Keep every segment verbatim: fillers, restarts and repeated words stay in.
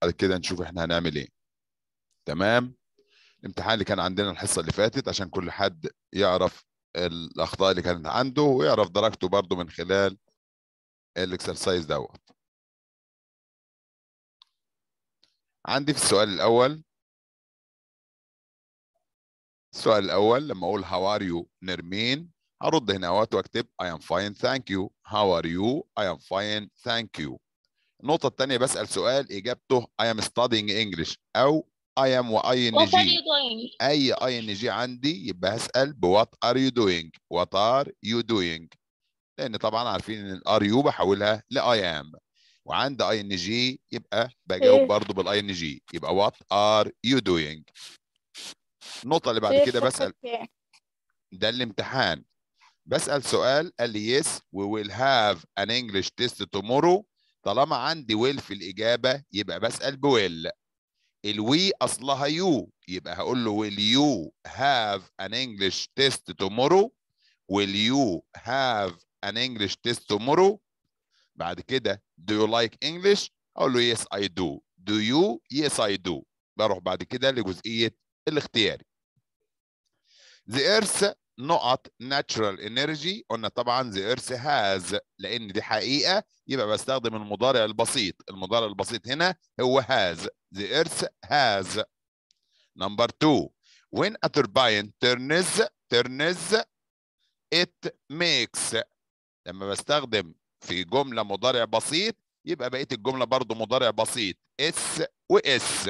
بعد كده نشوف احنا هنعمل ايه. تمام. الامتحان اللي كان عندنا الحصه اللي فاتت عشان كل حد يعرف الاخطاء اللي كانت عنده ويعرف درجته برضه من خلال الاكسرسايز دوت. عندي في السؤال الاول، السؤال الاول لما اقول how are you نرمين، هرد هنا اهوت واكتب I am fine thank you. how are you؟ I am fine thank you. النقطة الثانية بسأل سؤال إجابته I am studying English أو I am و What are ing. you doing? أي ing عندي يبقى هسأل ب what are you doing. what are you doing؟ لأن طبعا عارفين إن ال are you بحولها ل I am، وعند ing يبقى بجاوب برضه بال ing، يبقى what are you doing. النقطة اللي بعد كده بسأل، ده الامتحان، بسأل سؤال قال لي yes we will have an English test tomorrow. طالما عندي will في الإجابة يبقى بسأل بويل. الوي أصلها يو، يبقى هقول له will you have an English test tomorrow. will you have an English test tomorrow. بعد كده do you like English؟ أقول له yes I do. do you؟ yes I do. بروح بعد كده لجزئية الاختياري. the earth نقط natural energy، قلنا طبعا the earth has لان دي حقيقه يبقى بستخدم المضارع البسيط. المضارع البسيط هنا هو has. the earth has. number two when a turbine turns turns it makes. لما بستخدم في جمله مضارع بسيط يبقى بقيه الجمله برضو مضارع بسيط اس واس.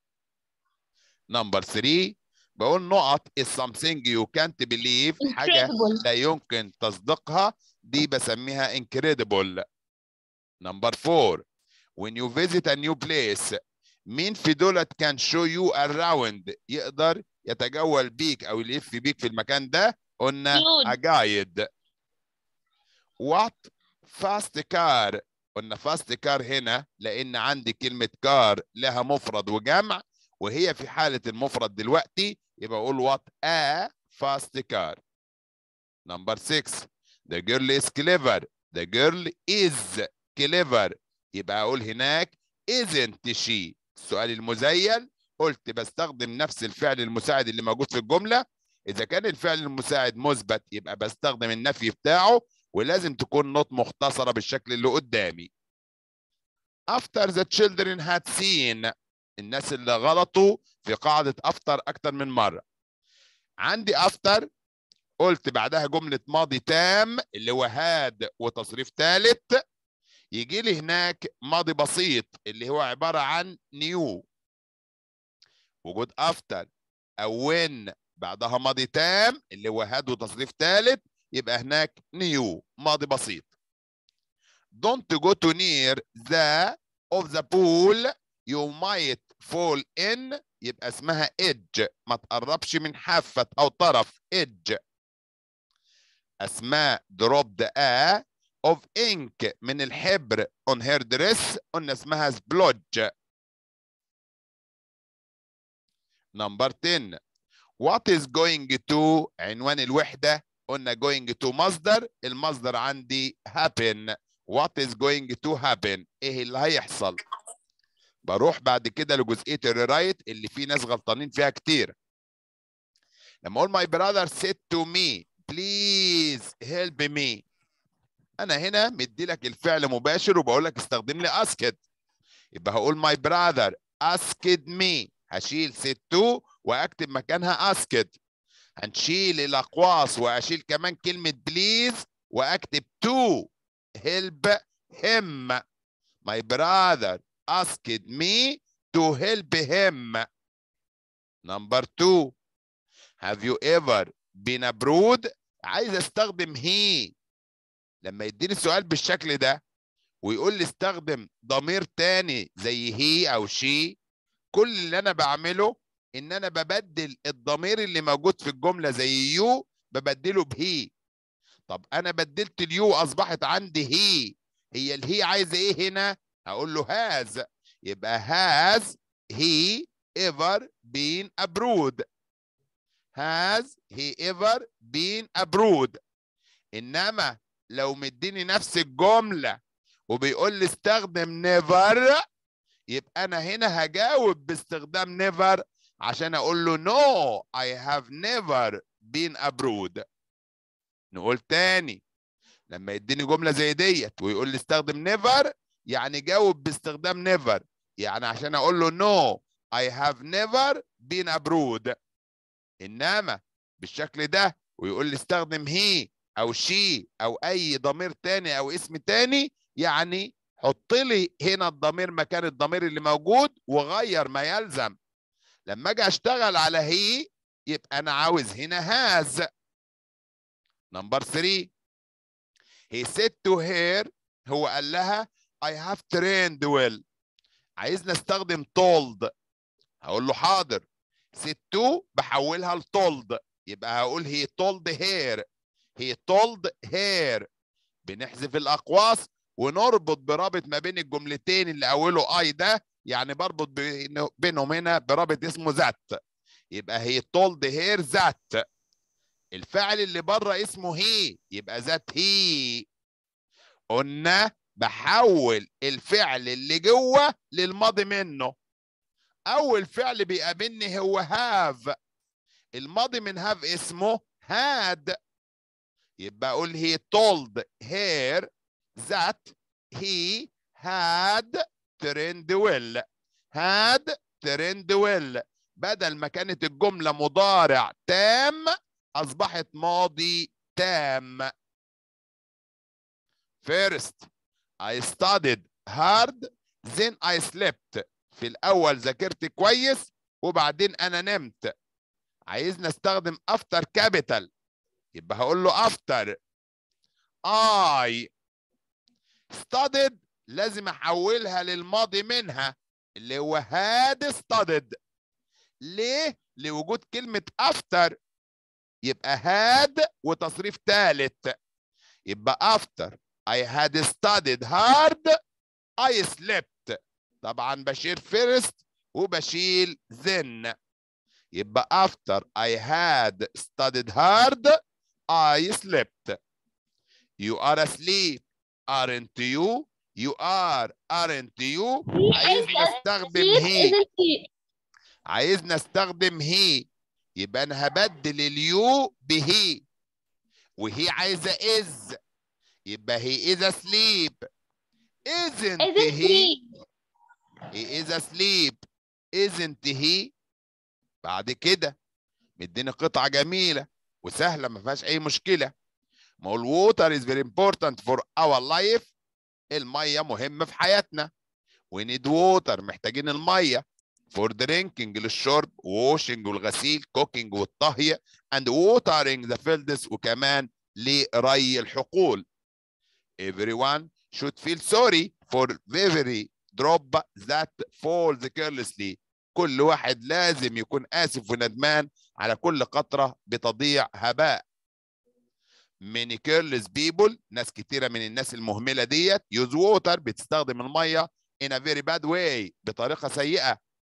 number three بقول نقط is something you can't believe، حاجة Incredible. لا يمكن تصديقها، دي بسميها incredible. number four when you visit a new place، مين في دولت can show you around، يقدر يتجول بيك أو يلف بيك في المكان ده؟ قلنا a guide. what fast car، قلنا fast car هنا لأن عندي كلمة car لها مفرد وجمع، وهي في حالة المفرد دلوقتي يبقى اقول what a fast car. number six the girl is clever. the girl is clever، يبقى اقول هناك isn't she. السؤال المزيل قلت بستخدم نفس الفعل المساعد اللي موجود في الجملة. اذا كان الفعل المساعد مثبت يبقى بستخدم النفي بتاعه، ولازم تكون نوت مختصرة بالشكل اللي قدامي. after the children had seen، الناس اللي غلطوا في قاعدة افتر اكتر من مرة. عندي افتر قلت بعدها جملة ماضي تام اللي هو هاد وتصريف ثالث، يجي لي هناك ماضي بسيط اللي هو عبارة عن نيو. وجود افتر او وين بعدها ماضي تام اللي هو هاد وتصريف ثالث، يبقى هناك نيو ماضي بسيط. don't go too near the of the pool you might fall in، يبقى اسمها edge، ما تقربش من حافة او طرف edge. اسماء dropped a of ink من الحبر on her dress، قلنا اسمها splodge. number ten what is going to، عنوان الوحدة، قلنا going to مصدر، المصدر عندي happen. what is going to happen، ايه اللي هيحصل. بروح بعد كده لجزئيه الرايت اللي في ناس غلطانين فيها كتير. لما اقول my brother said to me please help me، انا هنا مدي لك الفعل مباشر وبقول لك استخدم لي asked، يبقى هقول my brother asked me، هشيل said to واكتب مكانها asked. هنشيل الاقواس واشيل كمان كلمه please واكتب to help him. my brother asked me to help him. number two have you ever been abroad، عايز استخدم he. لما يديني السؤال بالشكل ده ويقول لي استخدم ضمير تاني زي he او she، كل اللي انا بعمله ان انا ببدل الضمير اللي موجود في الجمله زي you ببدله بهي. طب انا بدلت اليو اصبحت عندي هي، هي الهي عايزه ايه هنا؟ هقول له has، يبقى has he ever been abroad. has he ever been abroad. انما لو مديني نفس الجمله وبيقول لي استخدم never، يبقى أنا هنا هجاوب باستخدام never عشان أقول له no I have never been abroad. نقول تاني، لما يديني جملة زي ديت ويقول لي استخدم never يعني جاوب باستخدام never، يعني عشان أقول له no I have never been abroad. إنما بالشكل ده ويقول لي استخدم he أو she أو أي ضمير تاني أو اسم تاني، يعني حط لي هنا الضمير مكان الضمير اللي موجود وغير ما يلزم. لما اجي اشتغل على هي يبقى انا عاوز هنا هاز. نمبر ثلاثة he said to her، هو قال لها I have trained well. عايزنا استخدم told، هقول له حاضر. said to بحولها ل told، يبقى هقول he told her he told her. بنحذف الاقواس ونربط برابط ما بين الجملتين اللي اوله اي ده، يعني بربط بينهم هنا برابط اسمه ذات، يبقى هي told her ذات. الفعل اللي بره اسمه هي يبقى ذات هي. قلنا بحول الفعل اللي جوه للماضي منه. اول فعل بيقابلني هو هاف، الماضي من هاف اسمه هاد، يبقى اقول هي told her that he had trained well. had trained well بدل ما كانت الجملة مضارع تام أصبحت ماضي تام. First I studied hard then I slept. في الأول ذاكرت كويس وبعدين أنا نمت. عايزنا استخدم after capital، يبقى هقول له after. I studied لازم احولها للماضي منها اللي هو had studied. ليه؟ لوجود كلمة after، يبقى had وتصريف ثالث، يبقى after I had studied hard I slept. طبعا بشيل first وبشيل then، يبقى after I had studied hard I slept. You are asleep aren't you؟ You are aren't you؟ عايزنا استخدم هي، عايزنا استخدم هي، يبقى انا هبدل اليو بهي، وهي عايزه از، يبقى هي is asleep. isn't he؟ he is asleep isn't he؟ بعد كده مديني قطعه جميله وسهله ما فيهاش اي مشكله. ما هو الووتر is very important for our life. الميه مهمه في حياتنا. we need water محتاجين الميه for drinking للشرب، washing والغسيل، cooking والطهي، and watering the fields وكمان لري الحقول. everyone should feel sorry for every drop that falls carelessly. كل واحد لازم يكون آسف وندمان على كل قطرة بتضيع هباء. many careless people، ناس كتيرة من الناس المهملة ديت use water بتستخدم المية in a very bad way بطريقة سيئة.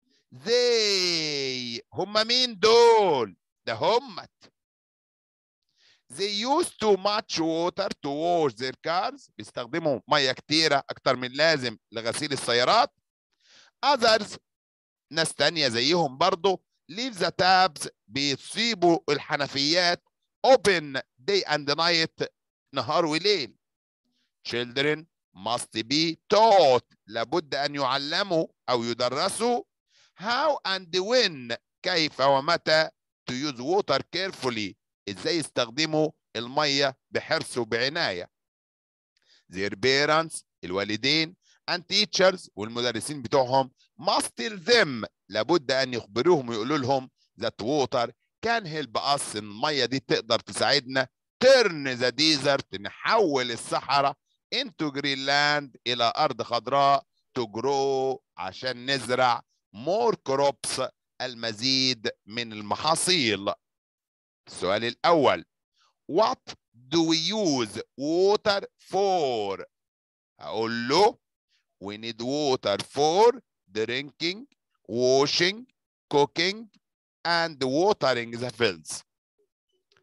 they هم مين دول؟ ده همت. they use too much water to wash their cars بيستخدموا مية كتيرة أكتر من لازم لغسيل السيارات. others ناس تانية زيهم برضو leave the taps بيسيبوا الحنفيات open day and night نهار وليل. children must be taught لابد أن يعلموا أو يدرسوا how and when كيف ومتى to use water carefully ازاي يستخدموا المية بحرص وبعناية. their parents الوالدين and teachers والمدرسين بتوعهم must tell them لابد أن يخبروهم ويقولوا لهم that water can help us المية دي تقدر تساعدنا turn the desert نحول الصحراء into green land إلى أرض خضراء to grow عشان نزرع more crops المزيد من المحاصيل. السؤال الأول what do we use water for؟ هقول له we need water for drinking, washing, cooking and watering the fields.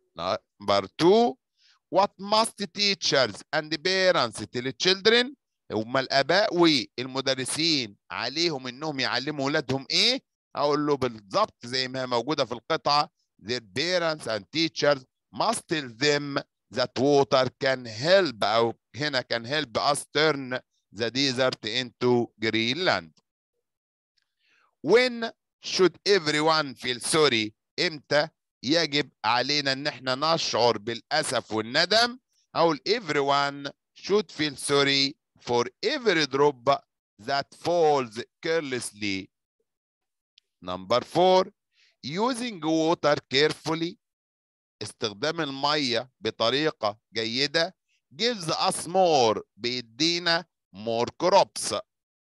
Number two what must teachers and parents tell children؟ هما الآباء والمدرسين عليهم إنهم يعلموا ولادهم إيه؟ أقول له بالضبط زي ما هي موجودة في القطعة. Their parents and teachers must tell them that water can help أو هنا can help us turn the desert into green land. When should everyone feel sorry? إمتى يجب علينا إن احنا نشعر بالأسف والندم؟ أقول everyone should feel sorry for every drop that falls carelessly. Number four, using water carefully. استخدام المية بطريقة جيدة gives us more. بيدينا more crops.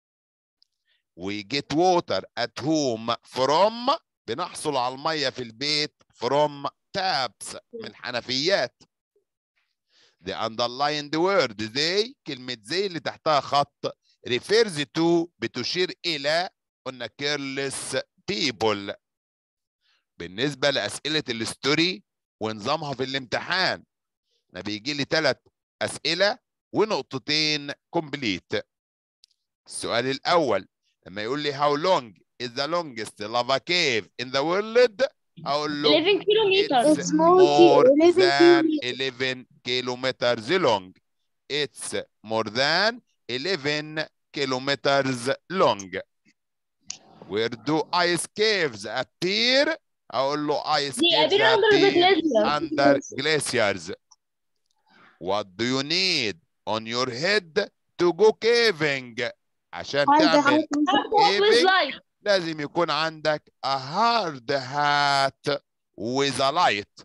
We get water at home from. بنحصل على المية في البيت from taps. من حنفيات. The underlined word they. كلمة زي اللي تحتها خط refers to. بتشير إلى. قلنا careless people. بالنسبة لأسئلة الستوري ونظامها في الامتحان، أنا بيجي لي ثلاث أسئلة ونقطتين كومبليت. السؤال الأول لما يقول لي how long is the longest lava cave in the world؟ أقول له eleven kilometers. it's more than eleven kilometers long. It's more than eleven kilometers long. Where do ice caves appear؟ أقول له ice They caves appear under the appear glacier. under glaciers. What do you need on your head to go caving؟ عشان تعمل With caving light. لازم يكون عندك a hard hat with a light.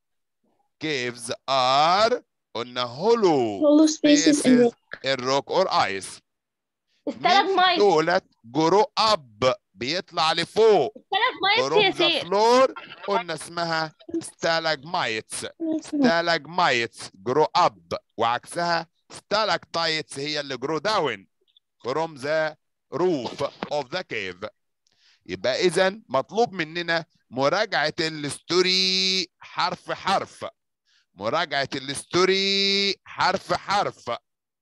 Caves are قلنا hollow Hollow spaces in rock. in rock or ice. مين في stalagmites. دولت grow up بيطلع لفوق stalagmites from يا the سيد. floor؟ قلنا اسمها stalagmites. stalagmites grow up وعكسها stalactites هي اللي grow down from the roof of the cave. يبقى إذن مطلوب مننا مراجعة الستوري حرف حرف. مراجعة الستوري حرف حرف.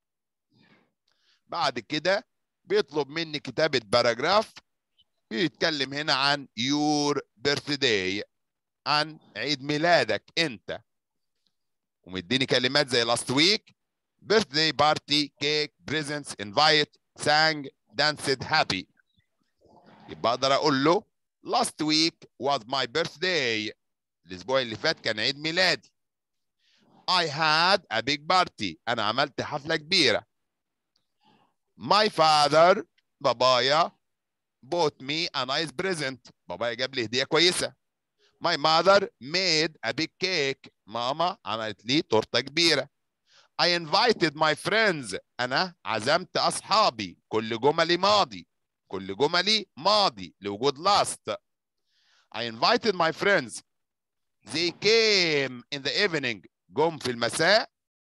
بعد كده بيطلب مني كتابة باراجراف بيتكلم هنا عن your birthday، عن عيد ميلادك انت، ومديني كلمات زي last week birthday party cake presents invite sang danced happy. يبقى اقدر اقول له last week was my birthday. الاسبوع اللي فات كان عيد ميلادي. I had a big party. انا عملت حفلة كبيرة. My father بابايا bought me a nice present. بابايا جاب لي هدية كويسة. My mother made a big cake. ماما عملت لي تورتة كبيرة. I invited my friends. أنا عزمت أصحابي. كل جملي ماضي. كل جملي ماضي لوجود last. I invited my friends. They came in the evening. جم في المساء.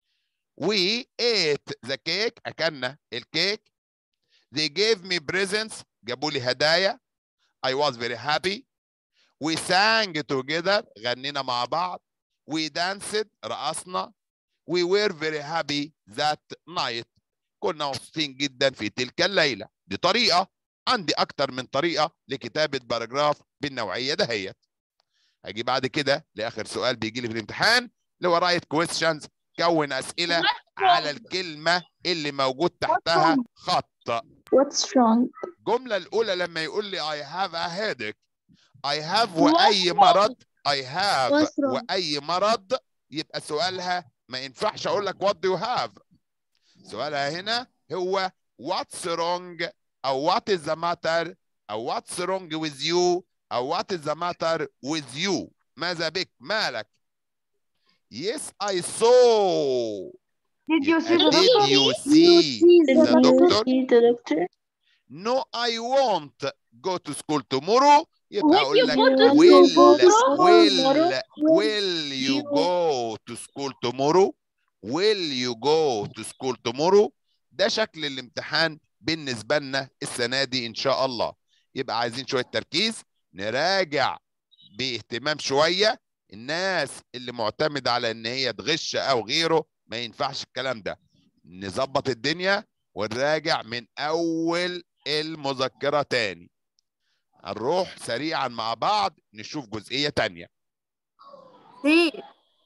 We ate the cake. أكلنا الكيك. They gave me presents. جابوا لي هدايا. I was very happy. We sang together. غنينا مع بعض. We danced. رقصنا. We were very happy that night. كنا مبسوطين جدا في تلك الليلة. دي طريقة. عندي أكتر من طريقة لكتابة باراجراف بالنوعية دهيت. هاجي بعد كده لآخر سؤال بيجي لي في الامتحان اللي هو رايت كويستشنز. كون أسئلة على الكلمة اللي موجود تحتها خط. What's wrong? الجملة الأولى لما يقول لي I have a headache. I have وأي مرض. I have وأي مرض يبقى سؤالها ما ينفعش أقول لك what do you have. سؤالها هنا هو what's wrong أو what is the matter أو what's wrong with you أو what is the matter with you. ماذا بك؟ مالك؟ Yes, I saw. Did you see the Did doctor? you see the doctor? See the doctor? No, I won't go to school tomorrow. يبقى When أقول you لك go to will school tomorrow? will will you go to school tomorrow? Will you go to school tomorrow? ده شكل الامتحان بالنسبة لنا السنة دي إن شاء الله. يبقى عايزين شوية تركيز، نراجع باهتمام شوية. الناس اللي معتمدة على إن هي تغش أو غيره ما ينفعش الكلام ده. نظبط الدنيا ونراجع من اول المذكرة تاني. هنروح سريعا مع بعض نشوف جزئية تانية. سير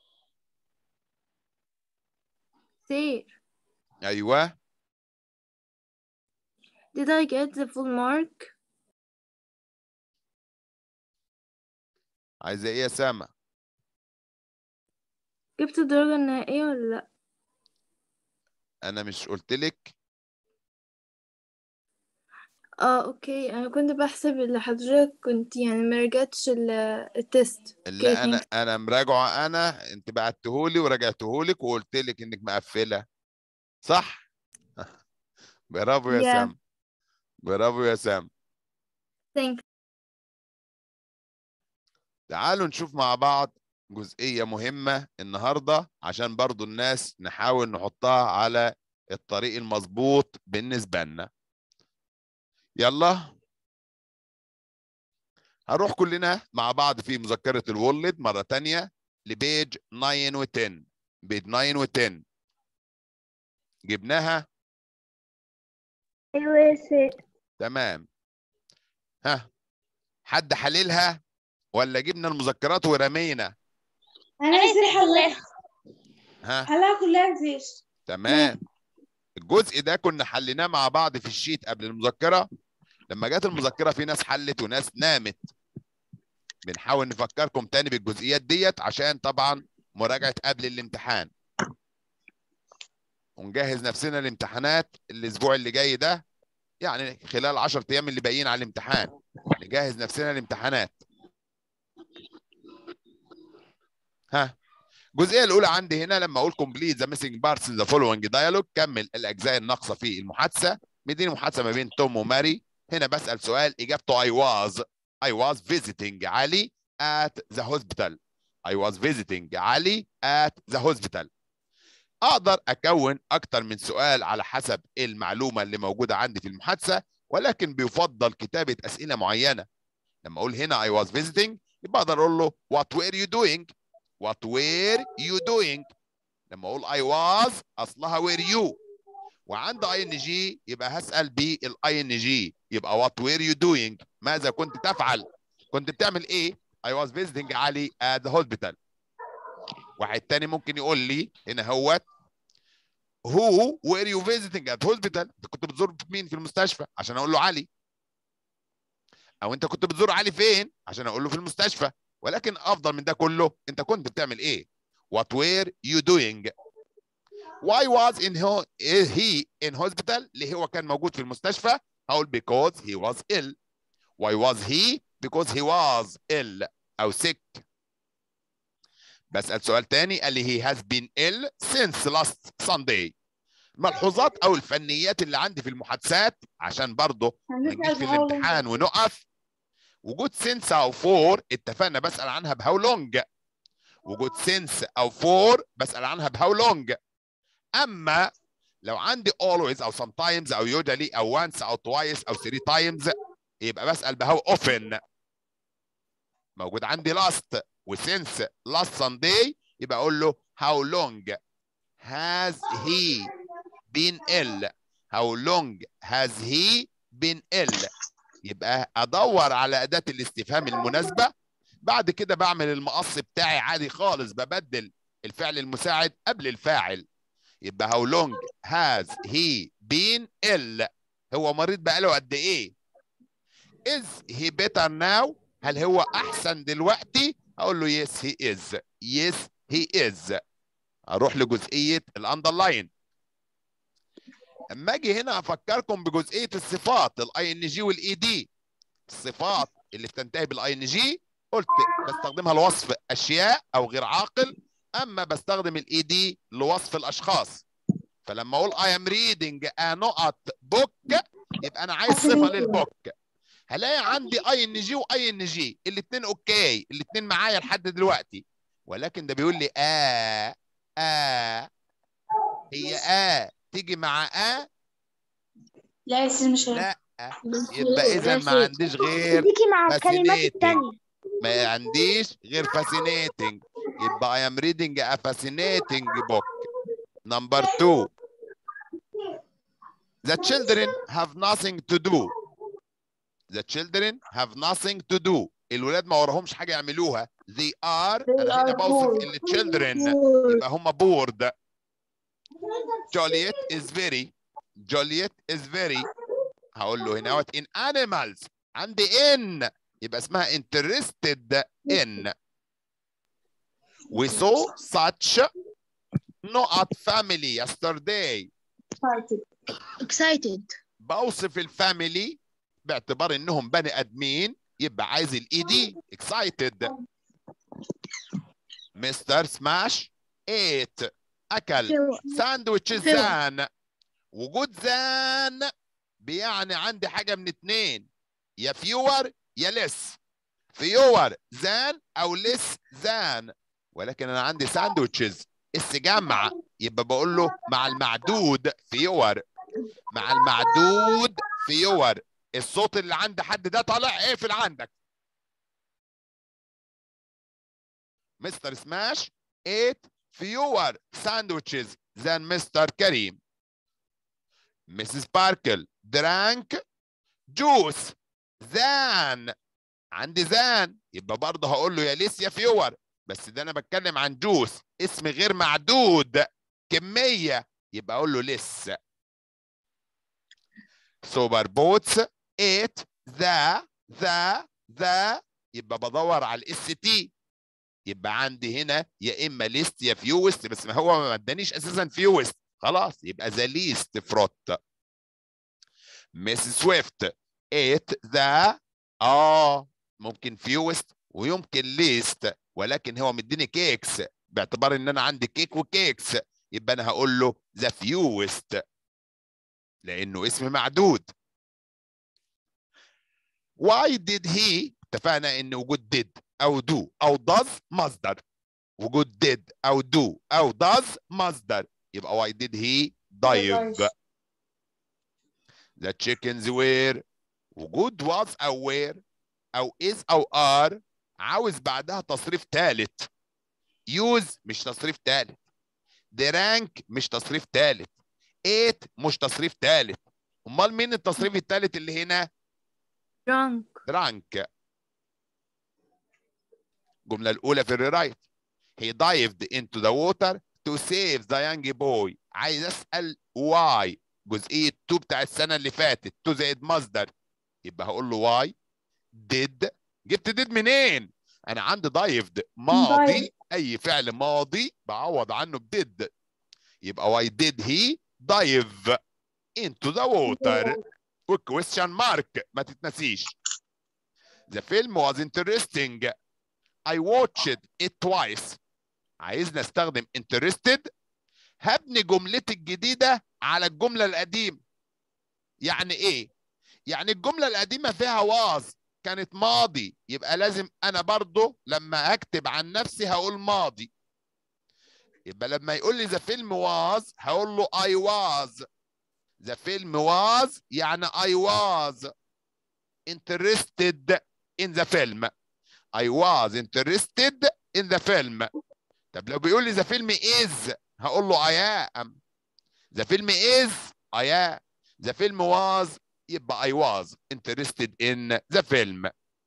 سير ايوه. Did I get the full mark? عايزة ايه يا سما؟ جبت الدرجة النهائية ولا لأ؟ انا مش قلت لك؟ اه اوكي، انا كنت بحسب اللي حضرتك كنت يعني ما رجعتش ال- التست. اللي اوكي انا ثانك انا مراجعه، انا انت بعتهولي ورجعتهولك وقلت لك انك مقفله صح. برافو يا يا سام، برافو يا سام. ثانك. تعالوا نشوف مع بعض جزئيه مهمه النهارده عشان برضو الناس نحاول نحطها على الطريق المظبوط بالنسبه لنا. يلا هنروح كلنا مع بعض في مذكره الولد مره تانية لبيج تسعة و عشرة. بيج تسعة و عشرة جبناها. أيوة يا سير. تمام. ها، حد حللها ولا جبنا المذكرات ورمينا؟ أنا يصير حلاها ها حلاها كلها يصير. تمام. الجزء ده كنا حليناه مع بعض في الشيت قبل المذكرة. لما جت المذكرة في ناس حلت وناس نامت. بنحاول نفكركم تاني بالجزئيات ديت عشان طبعا مراجعة قبل الامتحان، ونجهز نفسنا للامتحانات الاسبوع اللي جاي ده، يعني خلال عشرة ايام اللي باقيين على الامتحان نجهز نفسنا للامتحانات. ها، الجزئيه الاولى عندي هنا لما اقول complete the missing parts in the following dialogue، كمل الاجزاء الناقصه في المحادثه. مديني محادثه ما بين توم وماري. هنا بسال سؤال اجابته I was I was visiting علي at the hospital. I was visiting علي at the hospital. اقدر اكون اكتر من سؤال على حسب المعلومه اللي موجوده عندي في المحادثه، ولكن بيفضل كتابه اسئله معينه. لما اقول هنا I was visiting يبقى اقدر اقول له what were you doing. What were you doing؟ لما اقول I was اصلها were you، وعند ing يبقى هسأل بالاي ان جي، يبقى what were you doing؟ ماذا كنت تفعل؟ كنت بتعمل ايه؟ I was visiting علي at the hospital. واحد تاني ممكن يقول لي هنا هوت who were you visiting at hospital؟ انت كنت بتزور مين في المستشفى؟ عشان اقول له علي. او انت كنت بتزور علي فين؟ عشان اقول له في المستشفى. ولكن افضل من ده كله انت كنت بتعمل ايه؟ What were you doing؟ Why was in he in hospital؟ اللي هو كان موجود في المستشفى. هقول because he was ill. Why was he؟ because he was ill او sick. بسأل سؤال تاني قال لي he has been ill since last Sunday. ملحوظات او الفنيات اللي عندي في المحادثات عشان برضه ما نجيش في الامتحان ونقف. وجود since او for اتفقنا بسأل عنها بهاو لونج. وجود since او for بسأل عنها بهاو لونج. اما لو عندي always او sometimes او usually او once او twice او three times يبقى بسأل بهاو often. موجود عندي last و since last Sunday يبقى اقول له how long has he been ill. how long has he been ill. يبقى ادور على اداة الاستفهام المناسبة. بعد كده بعمل المقص بتاعي عادي خالص، ببدل الفعل المساعد قبل الفاعل. يبقى how long has he been ill؟ هو مريض بقاله قد ايه؟ is he better now؟ هل هو احسن دلوقتي؟ اقول له yes he is. yes he is. اروح لجزئيه الاندرلاين. اما اجي هنا افكركم بجزئيه الصفات الاي ان جي والاي دي. الصفات اللي بتنتهي بالاي ان جي قلت بستخدمها لوصف اشياء او غير عاقل، اما بستخدم الاي دي لوصف الاشخاص. فلما اقول I am reading a نقط book يبقى انا عايز صفه للبوك. هلاقي عندي اي ان جي واي ان جي الاثنين اوكي، الاثنين معايا لحد دلوقتي، ولكن ده بيقول لي اه اه. هي اه تيجي مع اه؟ لا يا سيدي مش لا. يبقى اذا ما عنديش غير تيجي مع الكلمات fascinating. التانية. ما عنديش غير fascinating. يبقى I am reading a fascinating book. Number two. The children have nothing to do. The children have nothing to do. الولاد ما وراهمش حاجة يعملوها. They are They أنا هنا are بوصف bored. ال children يبقى هم bored. Juliet is very. Juliet is very. هقول له هنا in animals. عندي in يبقى اسمها interested in. We saw such not family yesterday. Excited. Excited. بوصف الفاميلي باعتبار انهم بني ادمين يبقى عايز الاي دي excited. مستر سماش ate اكل ساندويتش زان. وجود زان بيعني عندي حاجه من اتنين، يا فيور يا لس. فيور زان او لس زان، ولكن انا عندي ساندويتشز اس جمع يبقى بقول له مع المعدود فيور. مع المعدود فيور. الصوت اللي عند حد ده طالع اقفل عندك. مستر سماش ate fewer sandwiches than مستر كريم. مسز باركل drank juice than. عندي than يبقى برضه هقول له يا ليس يا فيور، بس ده انا بتكلم عن جوس اسم غير معدود كميه يبقى اقول له لس. سوبر بوتس ate the the the يبقى بدور على الاس تي، يبقى عندي هنا يا اما ليست يا فيوست، بس ما هو ما ادانيش اساسا فيوست، خلاص يبقى ذا ليست فروت. مس سويفت ate the اه ممكن فيوست ويمكن ليست، ولكن هو مديني كيكس باعتبار ان انا عندي كيك وكيكس، يبقى انا هقول له ذا فيوست لانه اسم معدود. Why did he اتفقنا ان وجود did او do او does مصدر. وجود did او do او does مصدر، يبقى why did he dive. The chickens were. وجود was او were او is او are عاوز بعدها تصريف ثالث. use مش تصريف ثالث. drank مش تصريف ثالث. ate مش تصريف ثالث. امال مين التصريف الثالث اللي هنا؟ drunk. drunk. الجملة الأولى في الريرايت. He dived into the water to save the young boy. عايز أسأل why. جزئية تو بتاع السنة اللي فاتت تو زائد مصدر، يبقى هقول له why did. جبت did منين؟ أنا عندي dived ماضي، أي فعل ماضي بعوض عنه بدid، يبقى why did he dive into the water. والكويستشن مارك ما تتنسيش. The film was interesting. I watched it twice. عايزني استخدم interested. هبني جملتي الجديدة على الجملة القديمة. يعني ايه؟ يعني الجملة القديمة فيها was كانت ماضي، يبقى لازم انا برضو لما اكتب عن نفسي هقول ماضي. يبقى لما يقول لي the film was هقول له I was. the film was يعني I was interested in the film. I was interested in the film. طب لو بيقول لي the film is هقول له I am. the film is I am. the film was يبقى I was interested in the film.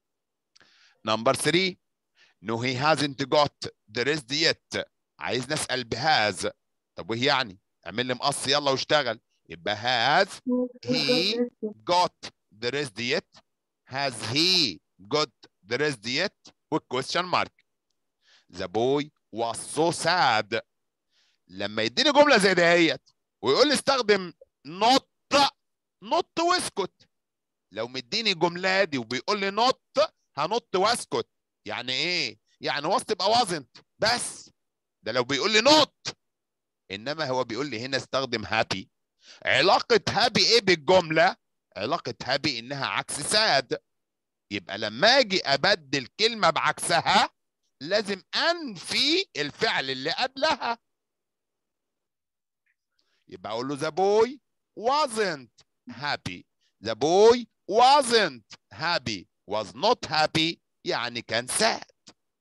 Number three. No he hasn't got dressed yet. عايز نسأل بهاز. طب وهي يعني اعمل لي مقص يلا واشتغل. يبقى has he got dressed yet. has he got dressed yet with question mark. The boy was so sad. لما يديني جملة زي دهيت ويقول لي استخدم not نط واسكت. لو مديني جملة دي وبيقول لي نط هنط واسكت. يعني ايه؟ يعني was تبقى wasn't بس. ده لو بيقول لي نط، انما هو بيقول لي هنا استخدم happy. علاقة happy ايه بالجملة؟ علاقة happy انها عكس sad. يبقى لما اجي ابدل كلمة بعكسها لازم انفي الفعل اللي قبلها. يبقى اقول له the boy wasn't happy. the boy wasn't happy. was not happy يعني كان sad.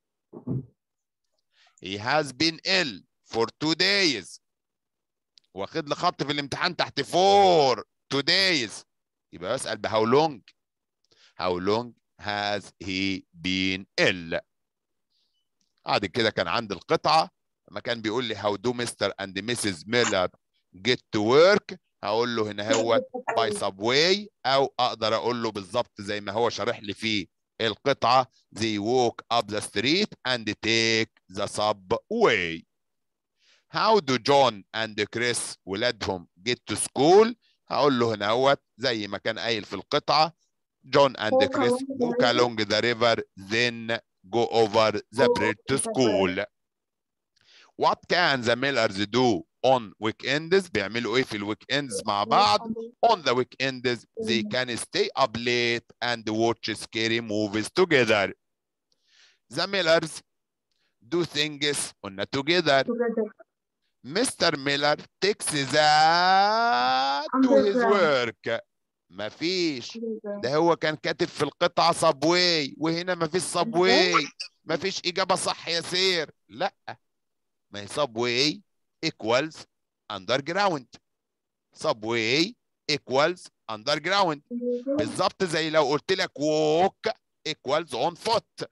he has been ill for two days. واخد لي خط في الامتحان تحت فور two days. يبقى بسأل ب how long. How long has he been ill. بعد كده كان عندي القطعة لما كان بيقول لي how do Mister and Missus Miller get to work، هقول له هنا هو by subway، أو أقدر أقول له بالظبط زي ما هو شارح لي في القطعة they walk up the street and take the subway. How do John and Chris ولادهم get to school، هقول له هنا هو زي ما كان قايل في القطعة John and Chris walk along the river then go over the bridge to school. What can the Millers do on weekends؟ بيعملوا ايه في الويك مع بعض؟ On the weekends they can stay up late and watch scary movies together. The Millers do things قلنا together. Mister Miller takes that to his work. مفيش، ده هو كان كاتب في القطعة صابواي وهنا مفيش صابواي. مفيش إجابة صح يا سير. لا، ما هي صابواي equals underground. صابواي equals underground. بالظبط زي لو قلت لك walk equals on foot.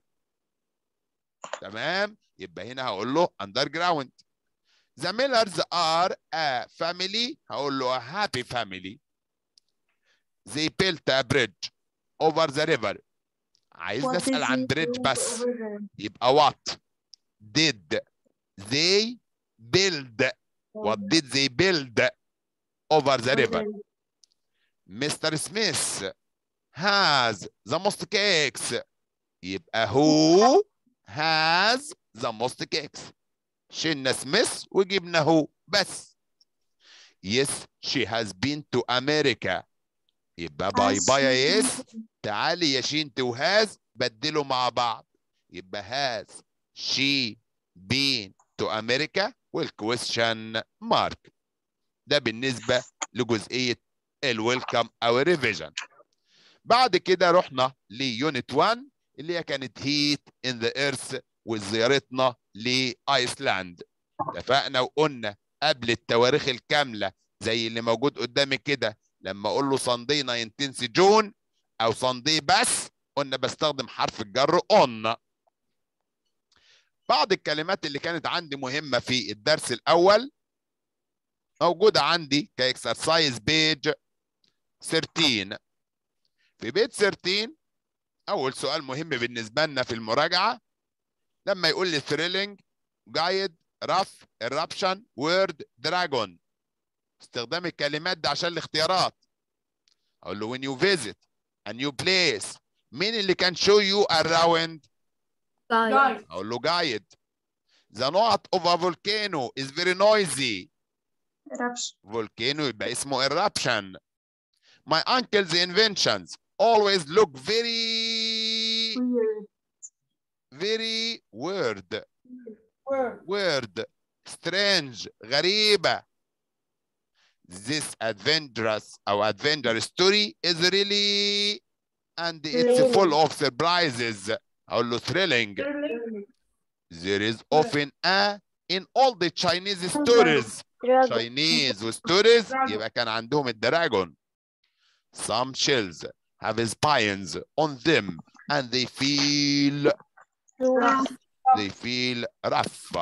تمام؟ يبقى هنا هقول له underground. The Millers are a family، هقول له a happy family. They built a bridge over the river. عايز نسأل عن بريدج بس، يبقى what did they build. What did they build over the river. Mister Smith has the most cakes. يبقى who has the most cakes. شلنا سميث وجبنا هو بس. Yes she has been to America. يبقى باي باي يا يس. تعالي يا شينت وهاز بدلوا مع بعض، يبقى هاز she been to America والكويستشن مارك. ده بالنسبة لجزئية الويلكم أو الريفيجن. بعد كده رحنا ليونت واحد اللي هي كانت هيت ان ذا ايرث وزيارتنا لايسلاند. اتفقنا وقلنا قبل التواريخ الكاملة زي اللي موجود قدامي كده، لما اقول له صندي تسعتاشر جون او صندي بس قلنا بستخدم حرف الجر اون. بعض الكلمات اللي كانت عندي مهمة في الدرس الاول موجودة عندي كاكسرسايز بيج ثلاثة عشر. في بيج ثلاثة عشر اول سؤال مهم بالنسبة لنا في المراجعة لما يقول لي ثريلينج جايد رف eruption word dragon. استخدام الكلمات ده عشان الاختيارات. اقول له when you visit a new place مين اللي كان show you around؟ guide. اقول له guide. the note of a volcano is very noisy. eruption. volcano يبقى اسمه eruption. my uncle's inventions always look very Weird. very weird Word. weird strange غريبة. this adventurous or adventure story is really and it's Thrilling. full of surprises. أقول له thrilling. there is often a in all the Chinese stories. Chinese stories يبقى كان عندهم الدراجون. some shells have spines on them and they feel they feel rough.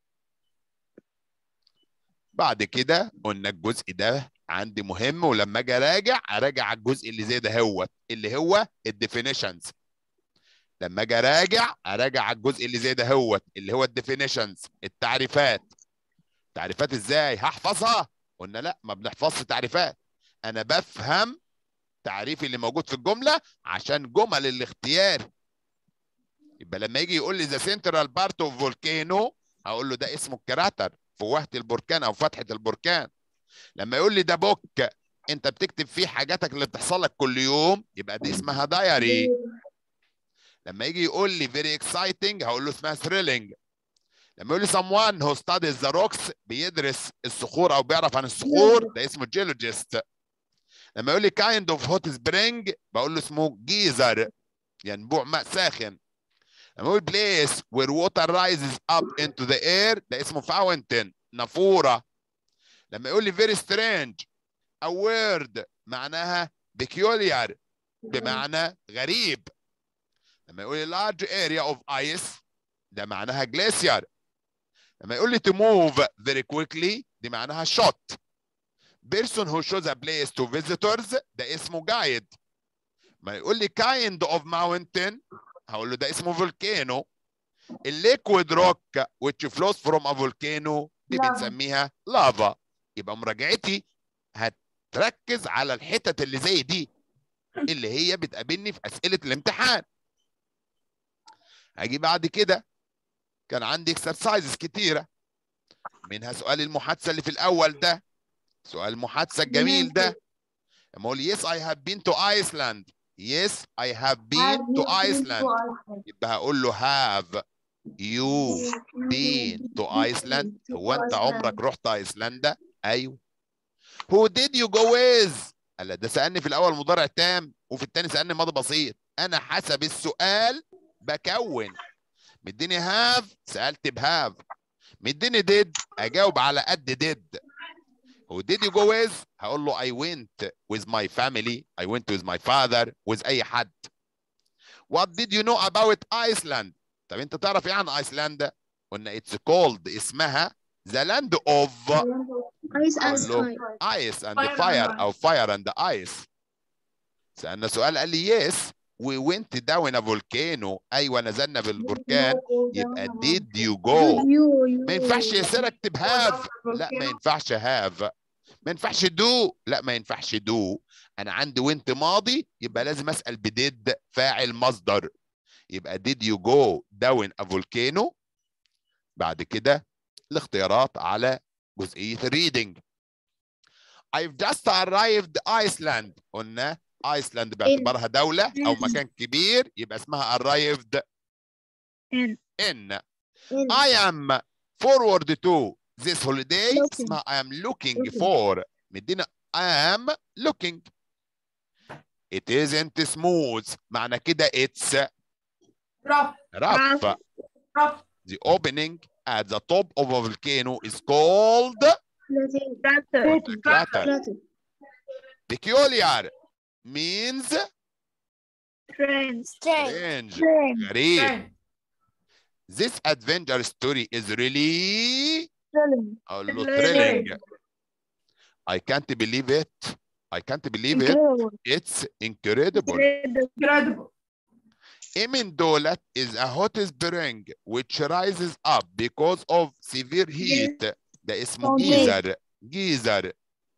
بعد كده قلنا الجزء ده عندي مهم ولما اجي اراجع اراجع على الجزء اللي زي ده هو اللي هو الديفينيشنز. لما اجي اراجع اراجع على الجزء اللي زي ده هو اللي هو الديفينيشنز التعريفات. تعريفات ازاي هحفظها؟ قلنا لا ما بنحفظش تعريفات، انا بفهم تعريف اللي موجود في الجمله عشان جمل الاختيار. يبقى لما يجي يقول لي ذا سنترال بارت اوف فولكانو هقول له ده اسمه الكراتر فوهة البركان او فتحة البركان. لما يقول لي ده بوك انت بتكتب فيه حاجاتك اللي بتحصل لك كل يوم يبقى دي اسمها دايري. لما يجي يقول لي very exciting هقول له اسمها thrilling. لما يقول لي someone who studies the rocks بيدرس الصخور او بيعرف عن الصخور ده اسمه geologist. لما يقول لي kind of hot spring بقول له اسمه جيزر ينبوع ماء ساخن. لما يقول place where water rises up into the air ده اسمه fountain نافورة. لما يقول لي very strange a word معناها peculiar بمعنى غريب. لما يقول لي large area of ice ده معناها glacier. لما يقول لي to move very quickly دي معناها shot. person who shows a place to visitors ده اسمه guide. ما يقول لي kind of mountain هقول له ده اسمه volcano. الليكويد روك which flows from a volcano دي بنسميها lava. يبقى مراجعتي هتركز على الحتت اللي زي دي اللي هي بتقابلني في اسئله الامتحان. هاجي بعد كده كان عندي اكسرسايزز كتيره، منها سؤال المحادثه اللي في الاول ده، سؤال المحادثه الجميل ده. لما اقول yes I have been to Iceland. yes I have been to Iceland يبقى هقول له have you been to Iceland. هو انت عمرك رحت ايسلندا؟ ايوه. who did you go with؟ قال ده سالني في الاول مضارع تام وفي الثاني سالني ماضي بسيط. انا حسب السؤال بكون. مديني هاف سالت بهاف، مديني did اجاوب على قد did. who did you go with؟ هقول له I went with my family. I went with my father. with اي حد. what did you know about Iceland؟ طب انت تعرف ايه عن ايسلندا؟ قلنا it's called اسمها the land of Ice and له fire. ice and fire او fire and ice. سألنا سؤال قال لي yes we went down a volcano. ايوه نزلنا بالبركان. يبقى did you go. ما ينفعش يا ساره اكتب have. لا ما ينفعش have. ما ينفعش do. لا ما ينفعش do. انا عندي went ماضي يبقى لازم اسال بديد فاعل مصدر. يبقى did you go down a volcano. بعد كده الاختيارات على جزئية الريدنج. I've just arrived Iceland. قلنا ايسلاند باعتبارها دولة او مكان كبير يبقى اسمها arrived in. in. I am forward to this holiday. Looking. اسمها I am looking Looking. for. مدينا I am looking. It isn't smooth. معنى كده it's rough rough. rough The opening at the top of a volcano is called Crater. crater. Crater. Peculiar means Strange. strange. Strange. غريب. Strange. This adventure story is really Thrilling. أقول له Thrilling. thrilling. I can't believe it. I can't believe it. Incredible. It's incredible. Incredible. Incredible. Emindolat is a hot spring which rises up because of severe heat. ده اسمه Okay. جيزر. جيزر.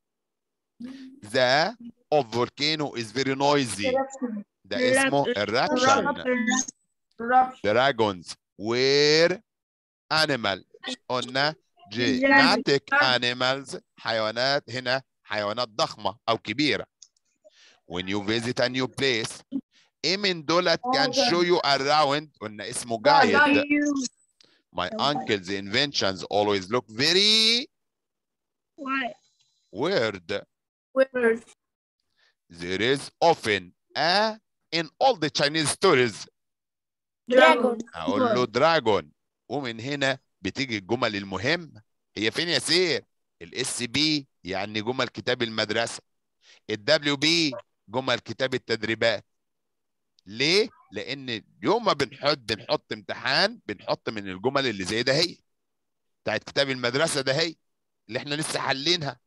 The of volcano is very noisy. ده اسمه eruption. Eruption. Dragons were animal. قلنا gigantic animals. حيوانات هنا حيوانات ضخمة أو كبيرة. When you visit a new place, Emindolat can show you around. قلنا اسمه guide. My uncle's inventions always look very Why? weird. Word. There is often a in all the Chinese stories. Dragon. هقول له dragon. ومن هنا بتيجي الجمل المهمة. هي فين يا سير؟ الاس بي يعني جمل كتاب المدرسة. الدبليو بي جمل كتاب التدريبات. ليه؟ لأن يوم ما بنحط بنحط امتحان بنحط من الجمل اللي زي ده هي بتاعت كتاب المدرسة ده هي اللي احنا لسه حلينها.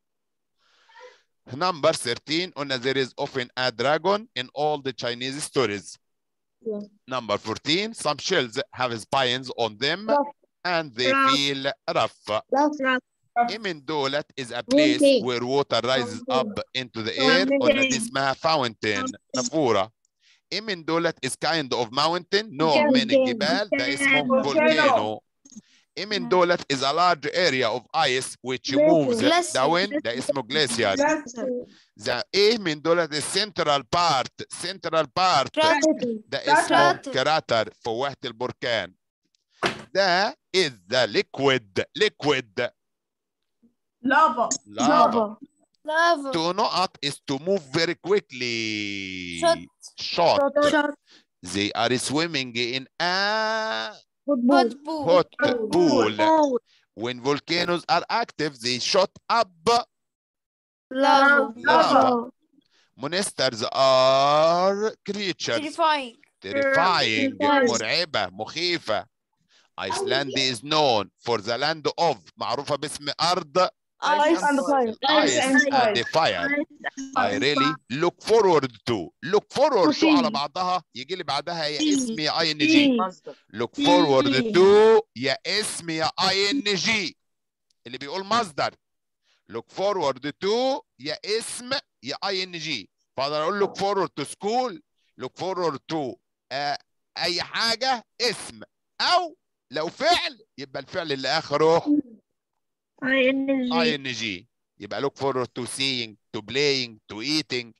Number thirteen قلنا there is often a dragon in all the Chinese stories. Yeah. Number fourteen some shells have spines on them Rough. and they Rough. feel rough. Rough. Emindolat is a place Fountain. where water rises up into the air. Fountain. قلنا دي اسمها fountain. نافورة. Emindolat is kind of mountain. نوع من Mountain. الجبال ده اسمه volcano. Emindolat is a large area of ice which moves Glacier. down. ده اسمه glacier. Glacier. The Emindolat is central part. Central part Crater. ده اسمه Crater. كراتر فوهة البركان. ده is the liquid. Liquid. Lava. Lava. Lava. To نقط is to move very quickly. Shot. Shot. Shot. They are swimming in a Football. Hot pool. hot Pool. pool. When volcanoes are active, they shot up lava, lava. Monsters are creatures terrifying. terrifying Terrifying. مرعبة مخيفة. Iceland is known for the land of معروفة باسم أرض Ice and fire. ice and fire. I really look forward to look forward to على بعضها يجي لي بعدها يا اسم يا اي ان جي. look forward to يا اسم يا اي ان جي اللي بيقول مصدر. look forward to يا اسم يا اي ان جي. فاقدر اقول look forward to school look forward to آه اي حاجه اسم، او لو فعل يبقى الفعل اللي اخره I N G. اي ان جي. يبقى look forward to seeing to playing to eating.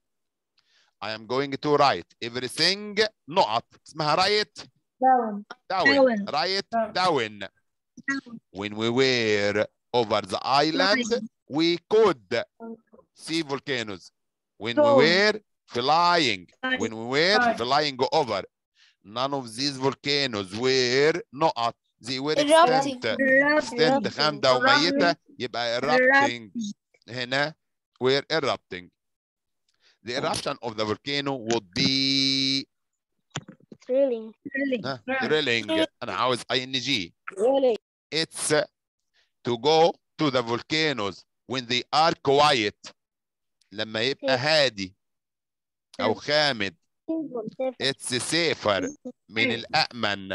I am going to write everything نقط اسمها write Down. down Down. write down. When we were over the island we could see volcanoes. When we were flying when we were flying over none of these volcanoes were نقط they were Erupting. extinct extinct خامدة وميتة يبقى erupting هنا we're erupting. The eruption of the volcano would be Drilling. uh, drilling. أنا عاوز I N G. Drilling. It's to go to the volcanoes when they are quiet. لما يبقى هادي أو خامد. It's safer من الأأمن.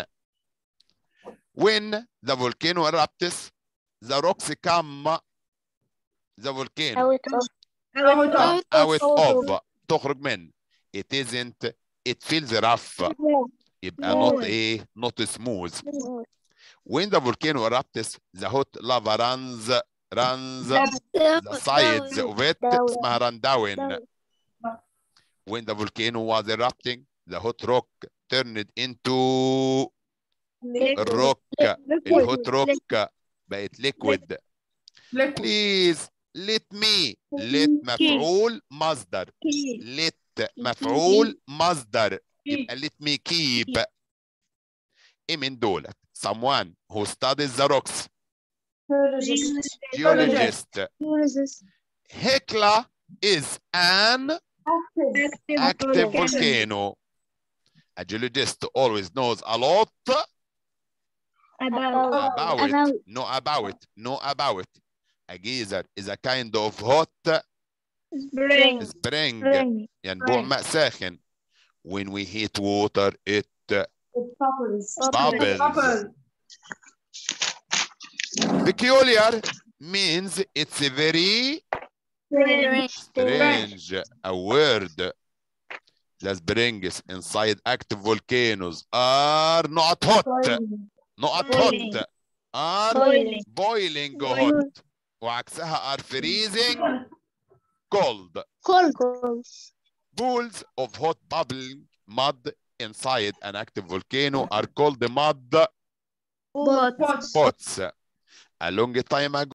When the volcano erupts, the rocks come the volcano Out of. Out of. out of تخرج من. It isn't it feels rough. يبقى not ايه not smooth. When the volcano erupts, the hot lava runs runs the sides of it اسمها run down. When the volcano was erupting, the hot rock turned into الروك. الهوت روك بقت liquid. Liquid. Please let me let مفعول مصدر let مفعول مصدر يبقى let me keep. ايه من دولت؟ someone who studies the rocks geologist. Hekla is an active volcano. A geologist always knows a lot About. about it. No about it. No about it. A geyser is a kind of hot Spring. spring. Spring. ينبوع ماء ساخن. When we heat water it bubbles. Bubble. Peculiar means it's a very Spring. strange a word. The springs inside active volcanoes are not hot. Not Boiling. hot. Are Boiling. boiling hot. وعكسها are freezing cold. Cold. Pools of hot bubbling mud inside an active volcano are called mud But. Pots. pots. A long time ago